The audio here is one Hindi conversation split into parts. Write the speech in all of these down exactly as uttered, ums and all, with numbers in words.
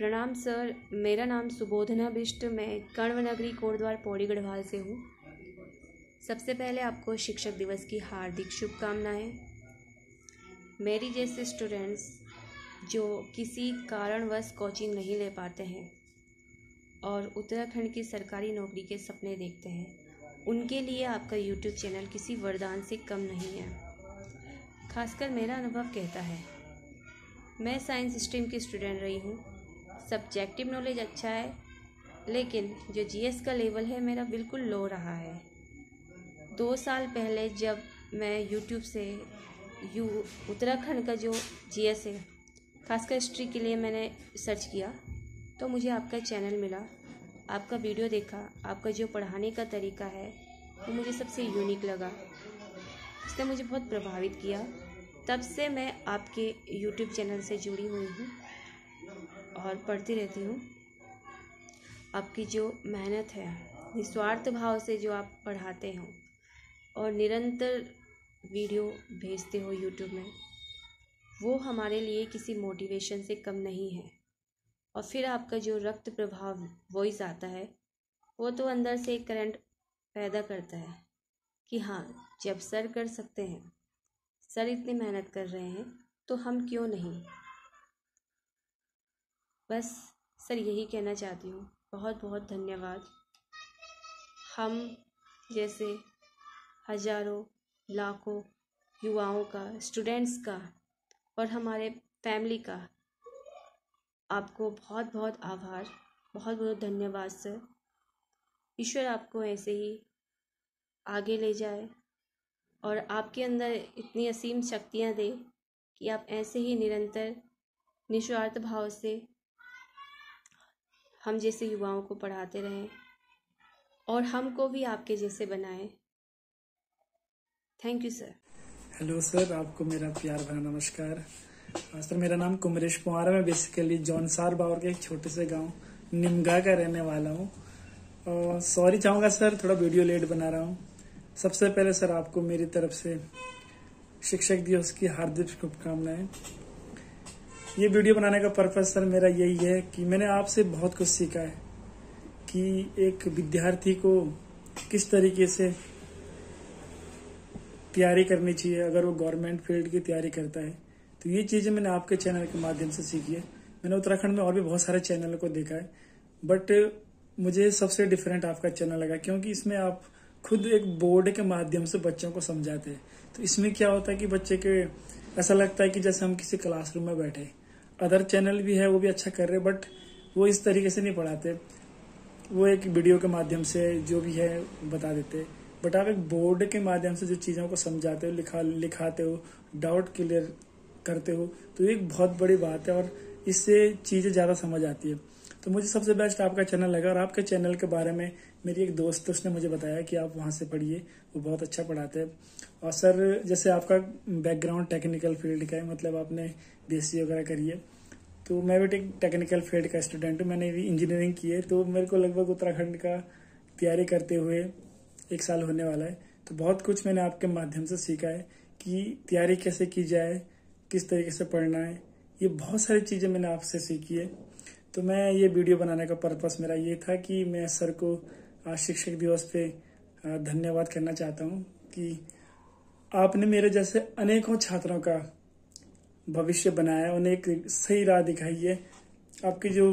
प्रणाम सर, मेरा नाम सुबोधना बिष्ट, मैं कर्णवनगरी कोटद्वार पौड़ी गढ़वाल से हूँ। सबसे पहले आपको शिक्षक दिवस की हार्दिक शुभकामनाएं। मेरी जैसे स्टूडेंट्स जो किसी कारणवश कोचिंग नहीं ले पाते हैं और उत्तराखंड की सरकारी नौकरी के सपने देखते हैं, उनके लिए आपका यूट्यूब चैनल किसी वरदान से कम नहीं है। खासकर मेरा अनुभव कहता है, मैं साइंस स्ट्रीम की स्टूडेंट रही हूँ। सब्जेक्टिव नॉलेज अच्छा है, लेकिन जो जीएस का लेवल है मेरा बिल्कुल लो रहा है। दो साल पहले जब मैं यूट्यूब से यू उत्तराखंड का जो जीएस है, खासकर हिस्ट्री के लिए मैंने सर्च किया तो मुझे आपका चैनल मिला। आपका वीडियो देखा, आपका जो पढ़ाने का तरीका है वो मुझे सबसे यूनिक लगा। इसने मुझे बहुत प्रभावित किया। तब से मैं आपके यूट्यूब चैनल से जुड़ी हुई हूँ और पढ़ती रहती हूँ। आपकी जो मेहनत है, निस्वार्थ भाव से जो आप पढ़ाते हो और निरंतर वीडियो भेजते हो यूट्यूब में, वो हमारे लिए किसी मोटिवेशन से कम नहीं है। और फिर आपका जो रक्त प्रभाव वॉइस आता है, वो तो अंदर से एक करंट पैदा करता है कि हाँ, जब सर कर सकते हैं, सर इतनी मेहनत कर रहे हैं, तो हम क्यों नहीं। बस सर यही कहना चाहती हूँ। बहुत बहुत धन्यवाद। हम जैसे हजारों लाखों युवाओं का, स्टूडेंट्स का और हमारे फैमिली का आपको बहुत बहुत आभार, बहुत बहुत धन्यवाद सर। ईश्वर आपको ऐसे ही आगे ले जाए और आपके अंदर इतनी असीम शक्तियाँ दे कि आप ऐसे ही निरंतर निस्वार्थ भाव से हम जैसे युवाओं को पढ़ाते रहें और हमको भी आपके जैसे बनाएं। Thank you sir. Hello sir, आपको मेरा प्यार भरा नमस्कार। सर, मेरा नाम कुमरेश कुमार है। मैं बेसिकली जौनसार बावर के एक छोटे से गांव निमगा का रहने वाला हूँ। और सॉरी चाहूँगा सर, थोड़ा वीडियो लेट बना रहा हूँ। सबसे पहले सर, आपको मेरी तरफ से शिक्षक दिवस की हार्दिक शुभकामनाएं। ये वीडियो बनाने का पर्पस सर मेरा यही है कि मैंने आपसे बहुत कुछ सीखा है कि एक विद्यार्थी को किस तरीके से तैयारी करनी चाहिए अगर वो गवर्नमेंट फील्ड की तैयारी करता है। तो ये चीज़ें मैंने आपके चैनल के माध्यम से सीखी है। मैंने उत्तराखंड में और भी बहुत सारे चैनल को देखा है, बट मुझे सबसे डिफरेंट आपका चैनल लगा, क्योंकि इसमें आप खुद एक बोर्ड के माध्यम से बच्चों को समझाते हैं। तो इसमें क्या होता है कि बच्चे के ऐसा लगता है कि जैसे हम किसी क्लासरूम में बैठे। अदर चैनल भी है, वो भी अच्छा कर रहे, बट वो इस तरीके से नहीं पढ़ाते। वो एक वीडियो के माध्यम से जो भी है बता देते, बट आप एक बोर्ड के माध्यम से जो चीज़ों को समझाते हो, लिखा लिखाते हो, डाउट क्लियर करते हो, तो एक बहुत बड़ी बात है और इससे चीज़ें ज़्यादा समझ आती है। तो मुझे सबसे बेस्ट आपका चैनल लगा। और आपके चैनल के बारे में मेरी एक दोस्त, उसने मुझे बताया कि आप वहाँ से पढ़िए, वो बहुत अच्छा पढ़ाते हैं। और सर, जैसे आपका बैकग्राउंड टेक्निकल फील्ड का है, मतलब आपने बीएससी वगैरह करी है, तो मैं भी टेक्निकल फील्ड का स्टूडेंट हूँ। मैंने भी इंजीनियरिंग की है, तो मेरे को लगभग उत्तराखंड का तैयारी करते हुए एक साल होने वाला है। तो बहुत कुछ मैंने आपके माध्यम से सीखा है कि तैयारी कैसे की जाए, किस तरीके से पढ़ना है। ये बहुत सारी चीज़ें मैंने आपसे सीखी है। तो मैं ये वीडियो बनाने का पर्पस मेरा ये था कि मैं सर को आज शिक्षक दिवस पे धन्यवाद करना चाहता हूँ कि आपने मेरे जैसे अनेकों छात्रों का भविष्य बनाया, उन्हें एक सही राह दिखाई है। आपकी जो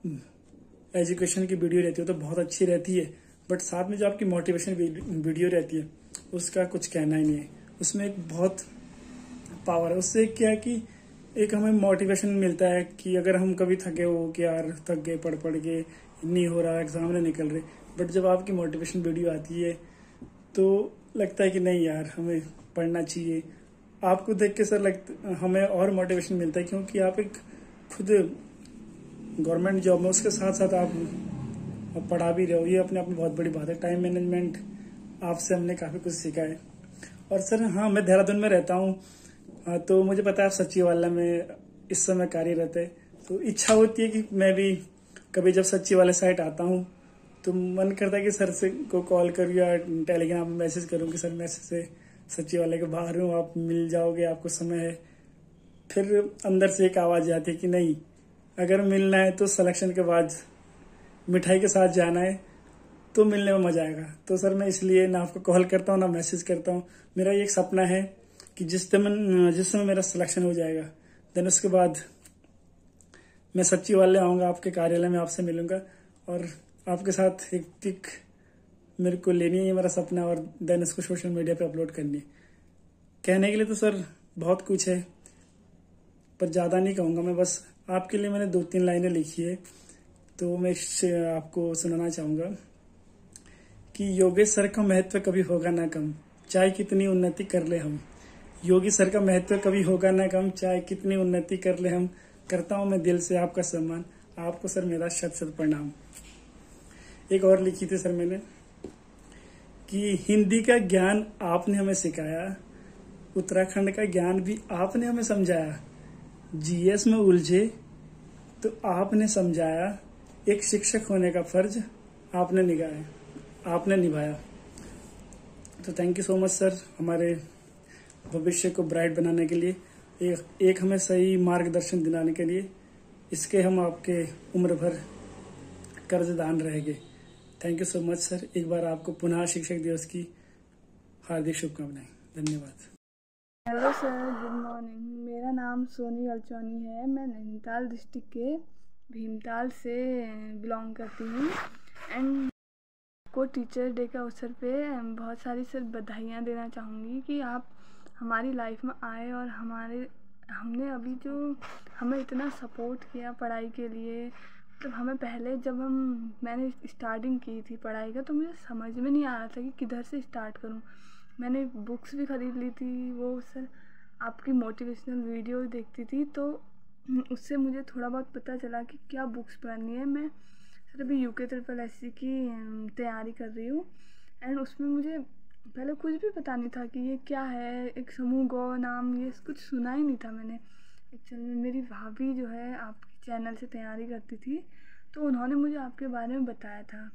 एजुकेशन की वीडियो रहती है तो बहुत अच्छी रहती है, बट साथ में जो आपकी मोटिवेशन वीडियो रहती है उसका कुछ कहना ही नहीं है। उसमें एक बहुत पावर है। उससे क्या है कि एक हमें मोटिवेशन मिलता है कि अगर हम कभी थके हो कि यार थक गए पढ़ पढ़ के, नहीं हो रहा, एग्जाम नहीं निकल रहे, बट जब आपकी मोटिवेशन वीडियो आती है तो लगता है कि नहीं यार, हमें पढ़ना चाहिए। आपको देख के सर लगता हमें और मोटिवेशन मिलता है, क्योंकि आप एक खुद गवर्नमेंट जॉब में, उसके साथ साथ आप पढ़ा भी रहे हो। ये अपने आप में बहुत बड़ी बात है। टाइम मैनेजमेंट आपसे हमने काफ़ी कुछ सीखा है। और सर हाँ, मैं देहरादून में रहता हूँ, तो मुझे पता है आप सचिवालय में इस समय कार्यरत है। तो इच्छा होती है कि मैं भी कभी जब सचिवालय साइट आता हूँ तो मन करता है कि सर से को कॉल करूँ या टेलीग्राम में मैसेज करूँ कि सर मैं से सचिवालय के बाहर हूँ, आप मिल जाओगे, आपको समय है। फिर अंदर से एक आवाज़ आती है कि नहीं, अगर मिलना है तो सिलेक्शन के बाद मिठाई के साथ जाना है तो मिलने में मजा आएगा। तो सर मैं इसलिए ना आपको कॉल करता हूँ ना मैसेज करता हूँ। मेरा ये एक सपना है कि जिस समय जिस समय मेरा सिलेक्शन हो जाएगा देन उसके बाद मैं सच्ची वाले आऊँगा आपके कार्यालय में, आपसे मिलूंगा और आपके साथ एक पिक मेरे को लेनी है, ये मेरा सपना है, और देन इसको सोशल मीडिया पे अपलोड करनी है। कहने के लिए तो सर बहुत कुछ है पर ज़्यादा नहीं कहूँगा मैं, बस आपके लिए मैंने दो तीन लाइनें लिखी है तो मैं इससे आपको सुनाना चाहूँगा कि योगेश सर का महत्व कभी होगा ना कम, चाहे कितनी उन्नति कर ले हम। योगी सर का महत्व कभी होगा ना कम, चाहे कितनी उन्नति कर ले हम। करता हूँ मैं दिल से आपका सम्मान, आपको सर मेरा शत शत प्रणाम। एक और लिखी थी सर मैंने कि हिंदी का ज्ञान आपने हमें सिखाया, उत्तराखंड का ज्ञान भी आपने हमें समझाया। जीएस में उलझे तो आपने समझाया, एक शिक्षक होने का फर्ज आपने निभाया आपने निभाया तो thank you so much sir, हमारे भविष्य को ब्राइट बनाने के लिए, एक एक हमें सही मार्गदर्शन दिलाने के लिए। इसके हम आपके उम्र भर कर्जदान रहेंगे। Thank you so much sir. एक बार आपको पुनः शिक्षक दिवस की हार्दिक शुभकामनाएं। धन्यवाद। Hello sir, good morning. मेरा नाम सोनी अलचौनी है। मैं नैनीताल डिस्ट्रिक्ट के भीमताल से बिलोंग करती हूँ एंड को टीचर डे के अवसर पे बहुत सारी सर बधाइयाँ देना चाहूँगी कि आप हमारी लाइफ में आए और हमारे हमने अभी जो हमें इतना सपोर्ट किया पढ़ाई के लिए। मतलब हमें पहले जब हम मैंने स्टार्टिंग की थी पढ़ाई का तो मुझे समझ में नहीं आ रहा था कि किधर से स्टार्ट करूँ। मैंने बुक्स भी ख़रीद ली थी, वो सर आपकी मोटिवेशनल वीडियो देखती थी तो उससे मुझे थोड़ा बहुत पता चला कि क्या बुक्स पढ़नी है। मैं सर अभी यूके ट्रिपल एससी की तैयारी कर रही हूँ एंड उसमें मुझे पहले कुछ भी पता नहीं था कि ये क्या है, एक समूह गौ नाम, ये कुछ सुना ही नहीं था मैंने। एक्चुअली में मेरी भाभी जो है आपके चैनल से तैयारी करती थी तो उन्होंने मुझे आपके बारे में बताया था।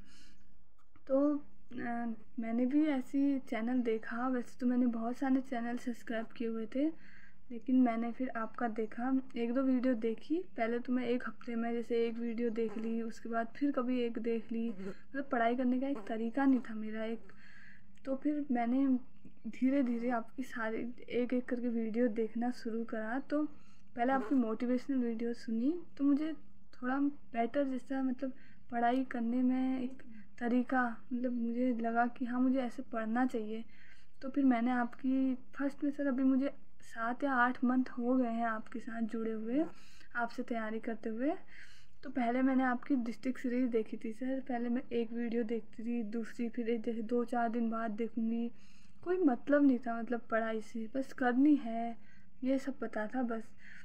तो आ, मैंने भी ऐसी चैनल देखा। वैसे तो मैंने बहुत सारे चैनल सब्सक्राइब किए हुए थे लेकिन मैंने फिर आपका देखा, एक दो वीडियो देखी। पहले तो मैं एक हफ्ते में जैसे एक वीडियो देख ली, उसके बाद फिर कभी एक देख ली। मतलब पढ़ाई करने का एक तरीका नहीं था मेरा एक। तो फिर मैंने धीरे धीरे आपकी सारी एक एक करके वीडियो देखना शुरू करा। तो पहले आपकी मोटिवेशनल वीडियो सुनी तो मुझे थोड़ा बेटर जैसा मतलब पढ़ाई करने में एक तरीका, मतलब मुझे लगा कि हाँ मुझे ऐसे पढ़ना चाहिए। तो फिर मैंने आपकी फर्स्ट में सर अभी मुझे सात या आठ मंथ हो गए हैं आपके साथ जुड़े हुए, आपसे तैयारी करते हुए। तो पहले मैंने आपकी डिस्ट्रिक्ट सीरीज़ देखी थी सर। पहले मैं एक वीडियो देखती थी, दूसरी फिर एक जैसे दो चार दिन बाद देखूँगी। कोई मतलब नहीं था मतलब पढ़ाई से, बस करनी है ये सब पता था बस।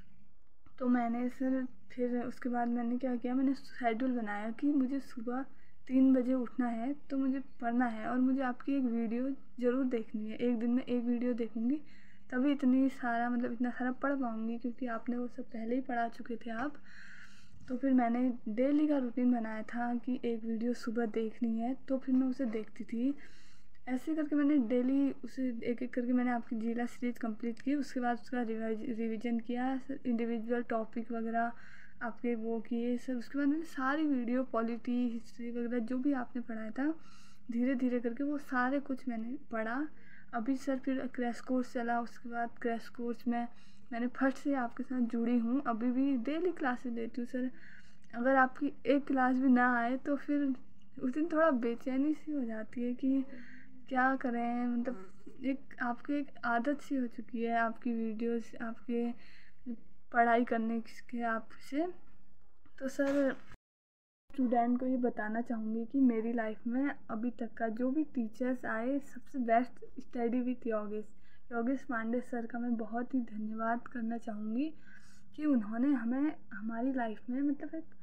तो मैंने सर फिर उसके बाद मैंने क्या किया, मैंने शेड्यूल बनाया कि मुझे सुबह तीन बजे उठना है तो मुझे पढ़ना है और मुझे आपकी एक वीडियो ज़रूर देखनी है। एक दिन में एक वीडियो देखूँगी तभी इतनी सारा मतलब इतना सारा पढ़ पाऊँगी क्योंकि आपने वो सब पहले ही पढ़ा चुके थे आप। तो फिर मैंने डेली का रूटीन बनाया था कि एक वीडियो सुबह देखनी है तो फिर मैं उसे देखती थी। ऐसे करके मैंने डेली उसे एक एक करके मैंने आपकी जिला सीरीज कंप्लीट की। उसके बाद उसका रिवीजन किया, इंडिविजुअल टॉपिक वगैरह आपके वो किए सर। उसके बाद मैंने सारी वीडियो पॉलिटी हिस्ट्री वगैरह जो भी आपने पढ़ाया था धीरे धीरे करके वो सारे कुछ मैंने पढ़ा। अभी सर फिर क्रैश कोर्स चला, उसके बाद क्रैश कोर्स में मैंने फर्स्ट से आपके साथ जुड़ी हूँ। अभी भी डेली क्लासेस लेती हूँ सर। अगर आपकी एक क्लास भी ना आए तो फिर उस दिन थोड़ा बेचैनी सी हो जाती है कि क्या करें। मतलब एक आपकी एक आदत सी हो चुकी है आपकी वीडियोस, आपके पढ़ाई करने के आपसे। तो सर स्टूडेंट को ये बताना चाहूँगी कि मेरी लाइफ में अभी तक का जो भी टीचर्स आए सबसे best study with Yogesh Yogesh Pandey sir का मैं बहुत ही धन्यवाद करना चाहूँगी कि उन्होंने हमें हमारी लाइफ में मतलब एक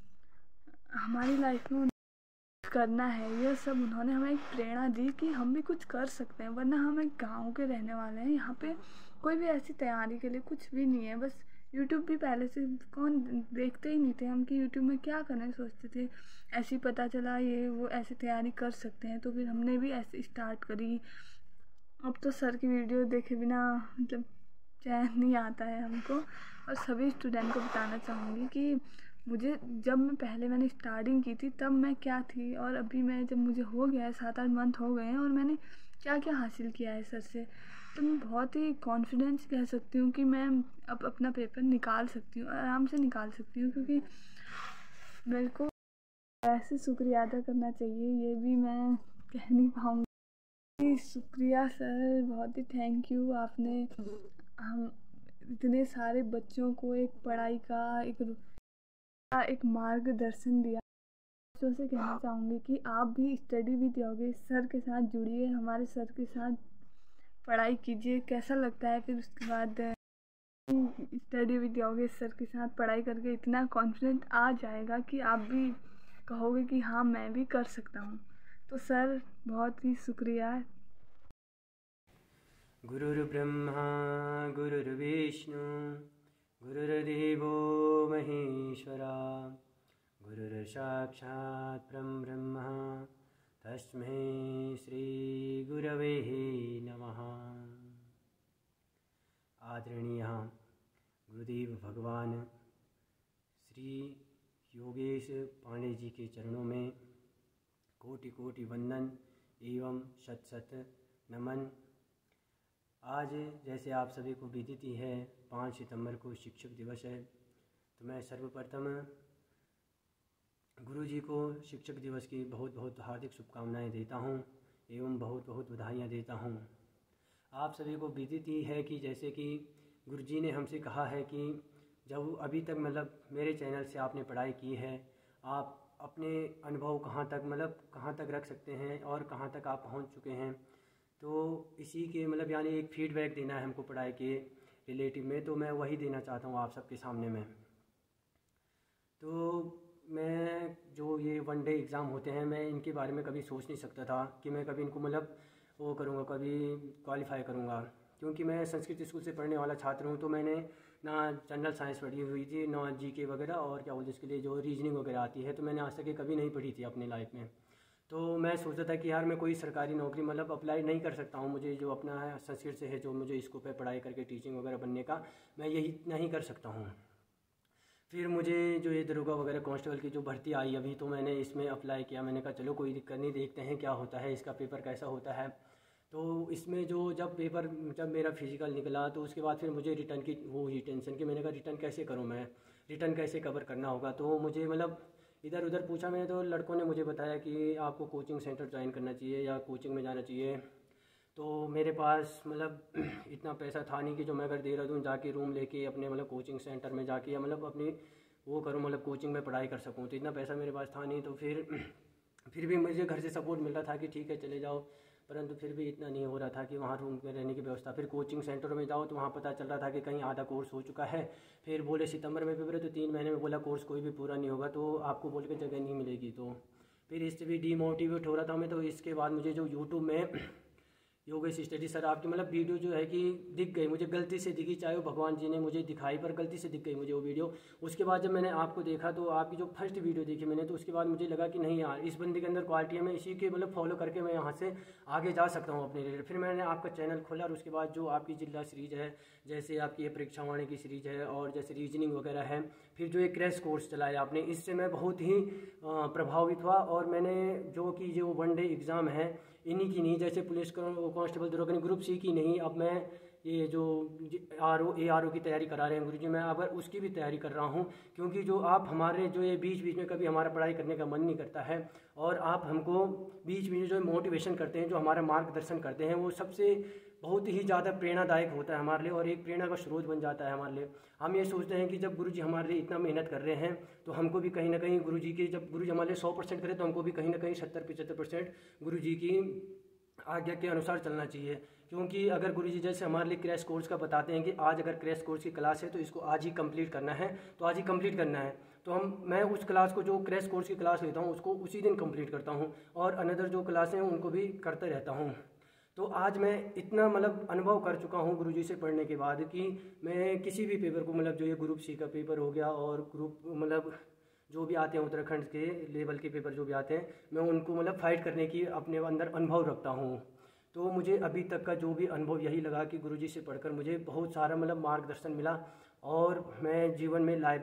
हमारी लाइफ में करना है ये सब, उन्होंने हमें एक प्रेरणा दी कि हम भी कुछ कर सकते हैं। वरना हम एक गाँव के रहने वाले हैं, यहाँ पे कोई भी ऐसी तैयारी के लिए कुछ भी नहीं है। बस यूट्यूब भी पहले से कौन देखते ही नहीं थे हम कि यूट्यूब में क्या करना है, सोचते थे ऐसे ही पता चला ये वो ऐसे तैयारी कर सकते हैं तो फिर हमने भी ऐसे स्टार्ट करी। अब तो सर की वीडियो देखे बिना मतलब चैन नहीं आता है हमको। और सभी स्टूडेंट को बताना चाहूँगी कि मुझे जब मैं पहले मैंने स्टार्टिंग की थी तब मैं क्या थी और अभी मैं जब मुझे हो गया है सात आठ मंथ हो गए हैं और मैंने क्या क्या हासिल किया है सर से, तो मैं बहुत ही कॉन्फिडेंस कह सकती हूँ कि मैं अब अपना पेपर निकाल सकती हूँ, आराम से निकाल सकती हूँ। क्योंकि मेरे को ऐसे शुक्रिया अदा करना चाहिए, ये भी मैं कह नहीं पाऊँगी। शुक्रिया सर, बहुत ही थैंक यू। आपने हम इतने सारे बच्चों को एक पढ़ाई का एक एक मार्गदर्शन दिया। बच्चों से कहना चाहूँगी कि आप भी स्टडी विद योगेश सर के साथ जुड़िए, हमारे सर के साथ पढ़ाई कीजिए। कैसा लगता है फिर उसके बाद स्टडी विद योगेश सर के साथ पढ़ाई करके इतना कॉन्फिडेंट आ जाएगा कि आप भी कहोगे कि हाँ मैं भी कर सकता हूँ। तो सर बहुत ही शुक्रिया। गुरुर्ब्रह्मा गुरुर्विष्णु गुरुर्देवो महेश्वरा गुरुर्साक्षात् परब्रह्म तस्मै श्रीगुरवे नमः। आदरणीय गुरुदेव भगवान श्री योगेश पांडे जी के चरणों में कोटि कोटि वंदन एवं शत शत नमन। आज जैसे आप सभी को विदित ही है पाँच सितंबर को शिक्षक दिवस है, तो मैं सर्वप्रथम गुरु जी को शिक्षक दिवस की बहुत बहुत हार्दिक शुभकामनाएं देता हूं एवं बहुत बहुत बधाइयाँ देता हूं। आप सभी को विदित ही है कि जैसे कि गुरु जी ने हमसे कहा है कि जब अभी तक मतलब मेरे चैनल से आपने पढ़ाई की है, आप अपने अनुभव कहाँ तक मतलब कहाँ तक रख सकते हैं और कहाँ तक आप पहुँच चुके हैं, तो इसी के मतलब यानी एक फीडबैक देना है हमको पढ़ाई के रिलेटिव में, तो मैं वही देना चाहता हूँ आप सबके सामने में। तो मैं जो ये वन डे एग्ज़ाम होते हैं मैं इनके बारे में कभी सोच नहीं सकता था कि मैं कभी इनको मतलब वो करूँगा, कभी क्वालिफाई करूँगा, क्योंकि मैं संस्कृत स्कूल से पढ़ने वाला छात्र हूँ। तो मैंने ना जनरल साइंस पढ़ी हुई थी, ना जी के वगैरह और क्या बोलते इसके लिए जो रीजनिंग वगैरह आती है, तो मैंने आज तक ये कभी नहीं पढ़ी थी अपनी लाइफ में। तो मैं सोचता था कि यार मैं कोई सरकारी नौकरी मतलब अप्लाई नहीं कर सकता हूँ, मुझे जो अपना है संस्कृत से है जो मुझे स्कोप है पढ़ाई करके टीचिंग वगैरह बनने का, मैं यही नहीं कर सकता हूँ। फिर मुझे जो ये दरोगा वगैरह कांस्टेबल की जो भर्ती आई अभी, तो मैंने इसमें अप्लाई किया। मैंने कहा चलो कोई दिक्कत नहीं, देखते हैं क्या होता है, इसका पेपर कैसा होता है। तो इसमें जो जब पेपर जब मेरा फिजिकल निकला तो उसके बाद फिर मुझे रिटर्न की वो हुई टेंशन कि मैंने कहा रिटर्न कैसे करूँ, मैं रिटर्न कैसे कवर करना होगा। तो मुझे मतलब इधर उधर पूछा मैंने, तो लड़कों ने मुझे बताया कि आपको कोचिंग सेंटर ज्वाइन करना चाहिए या कोचिंग में जाना चाहिए। तो मेरे पास मतलब इतना पैसा था नहीं कि जो मैं अगर देहरादून जाके रूम लेके अपने मतलब कोचिंग सेंटर में जाके या मतलब अपनी वो करूँ मतलब कोचिंग में पढ़ाई कर सकूँ, तो इतना पैसा मेरे पास था नहीं। तो फिर फिर भी मुझे घर से सपोर्ट मिल रहा था कि ठीक है चले जाओ, परंतु फिर भी इतना नहीं हो रहा था कि वहाँ रूम में रहने की व्यवस्था। फिर कोचिंग सेंटर में जाओ तो वहाँ पता चल रहा था कि कहीं आधा कोर्स हो चुका है। फिर बोले सितंबर में पेपर है तो तीन महीने में बोला कोर्स कोई भी पूरा नहीं होगा, तो आपको बोल के जगह नहीं मिलेगी। तो फिर इससे भी डीमोटिवेट हो रहा था मैं। तो इसके बाद मुझे जो यूट्यूब में योगेश स्टडी सर आपकी मतलब वीडियो जो है कि दिख गई, मुझे गलती से दिखी, चाहे वो भगवान जी ने मुझे दिखाई पर गलती से दिख गई मुझे वो वीडियो। उसके बाद जब मैंने आपको देखा तो आपकी जो फर्स्ट वीडियो देखी मैंने, तो उसके बाद मुझे लगा कि नहीं यार इस बंदे के अंदर क्वालिटी है, मैं इसी के मतलब फॉलो करके मैं यहाँ से आगे जा सकता हूँ अपने रिलेटेड। फिर मैंने आपका चैनल खोला और उसके बाद जो आपकी जिला सीरीज है, जैसे आपकी ये परीक्षा वाणी की सीरीज है और जैसे रीजनिंग वगैरह है, फिर जो एक क्रैश कोर्स चलाया आपने, इससे मैं बहुत ही प्रभावित हुआ। और मैंने जो कि जो वन डे एग्ज़ाम है इन्हीं की नहीं, जैसे पुलिस कांस्टेबल दरोगा ग्रुप सी की नहीं, अब मैं ये जो R O A R O की तैयारी करा रहे हैं गुरुजी, मैं अगर उसकी भी तैयारी कर रहा हूँ। क्योंकि जो आप हमारे जो ये बीच बीच में कभी हमारा पढ़ाई करने का मन नहीं करता है और आप हमको बीच बीच में जो मोटिवेशन करते हैं, जो हमारा मार्गदर्शन करते हैं, वो सबसे बहुत ही ज़्यादा प्रेरणादायक होता है हमारे लिए और एक प्रेरणा का स्रोत बन जाता है हमारे लिए। हम ये सोचते हैं कि जब गुरुजी हमारे लिए इतना मेहनत कर रहे हैं तो हमको भी कहीं ना कहीं गुरुजी की, जब गुरुजी हमारे लिए सौ परसेंट करें तो हमको भी कहीं ना कहीं सत्तर पचहत्तर परसेंट गुरुजी की आज्ञा के अनुसार चलना चाहिए। क्योंकि अगर गुरुजी जैसे हमारे लिए क्रैश कोर्स का बताते हैं कि आज अगर क्रैश कोर्स की क्लास है तो इसको आज ही कंप्लीट करना है, तो आज ही कंप्लीट करना है, तो हम मैं उस क्लास को जो क्रैश कोर्स की क्लास लेता हूँ उसको उसी दिन कंप्लीट करता हूँ और अनदर जो क्लासें हैं उनको भी करते रहता हूँ। तो आज मैं इतना मतलब अनुभव कर चुका हूँ गुरुजी से पढ़ने के बाद कि मैं किसी भी पेपर को मतलब जो ये ग्रुप सी का पेपर हो गया और ग्रुप मतलब जो भी आते हैं उत्तराखंड के लेवल के पेपर जो भी आते हैं, मैं उनको मतलब फाइट करने की अपने अंदर अनुभव रखता हूँ। तो मुझे अभी तक का जो भी अनुभव यही लगा कि गुरुजी से पढ़कर मुझे बहुत सारा मतलब मार्गदर्शन मिला और मैं जीवन में लाइफ में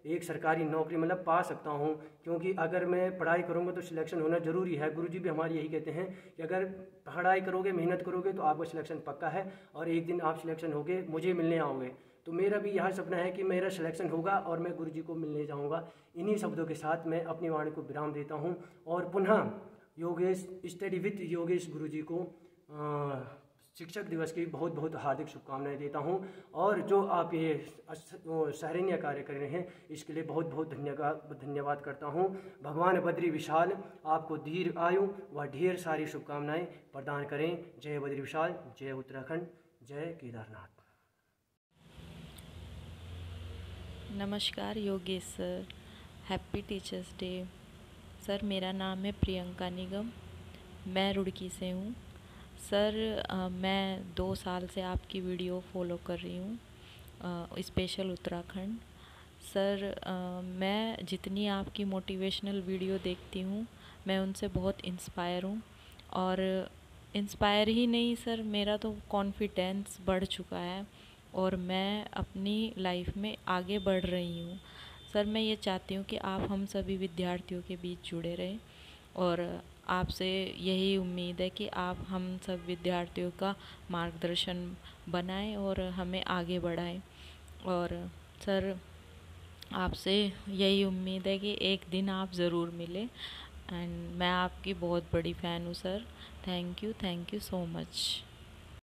एक सरकारी नौकरी मतलब पा सकता हूँ, क्योंकि अगर मैं पढ़ाई करूँगा तो सिलेक्शन होना ज़रूरी है। गुरुजी भी हमारे यही कहते हैं कि अगर पढ़ाई करोगे, मेहनत करोगे तो आपका सिलेक्शन पक्का है और एक दिन आप सिलेक्शन होगे मुझे मिलने आओगे। तो मेरा भी यह सपना है कि मेरा सिलेक्शन होगा और मैं गुरुजी को मिलने जाऊँगा। इन्हीं शब्दों के साथ मैं अपनी वाणी को विराम देता हूँ और पुनः योगेश स्टडी विद योगेश गुरुजी को आ, शिक्षक दिवस की बहुत बहुत हार्दिक शुभकामनाएं देता हूं। और जो आप ये सराहनीय कार्य कर रहे हैं इसके लिए बहुत बहुत धन्यवाद धन्यवाद करता हूं। भगवान बद्री विशाल आपको दीर्घ आयु व ढेर सारी शुभकामनाएं प्रदान करें। जय बद्री विशाल, जय उत्तराखंड, जय केदारनाथ। नमस्कार Yogesh sir, happy teachers day. Sir मेरा नाम है प्रियंका निगम, मैं रुड़की से हूँ। सर आ, मैं दो साल से आपकी वीडियो फॉलो कर रही हूँ, स्पेशल उत्तराखंड। सर आ, मैं जितनी आपकी मोटिवेशनल वीडियो देखती हूँ मैं उनसे बहुत इंस्पायर हूँ, और इंस्पायर ही नहीं सर, मेरा तो कॉन्फिडेंस बढ़ चुका है और मैं अपनी लाइफ में आगे बढ़ रही हूँ। सर मैं ये चाहती हूँ कि आप हम सभी विद्यार्थियों के बीच जुड़े रहें, और आपसे यही उम्मीद है कि आप हम सब विद्यार्थियों का मार्गदर्शन बनाएं और हमें आगे बढ़ाएं। और सर आपसे यही उम्मीद है कि एक दिन आप ज़रूर मिलें, एंड मैं आपकी बहुत बड़ी फ़ैन हूँ sir. Thank you, thank you so much.